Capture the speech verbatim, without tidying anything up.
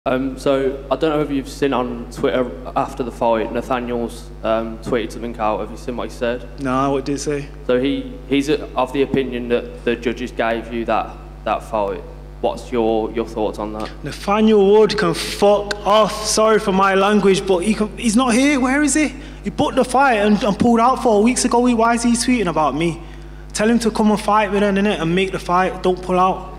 Um, so I don't know if you've seen on Twitter after the fight, Nathaniel's um, tweeted something out. Have you seen what he said? No, what did he say? So he, he's of the opinion that the judges gave you that, that fight. What's your, your thoughts on that? Nathaniel Wood can fuck off. Sorry for my language, but he can, he's not here. Where is he? He booked the fight and, and pulled out four weeks ago. Why is he tweeting about me? Tell him to come and fight with him, innit, and make the fight. Don't pull out.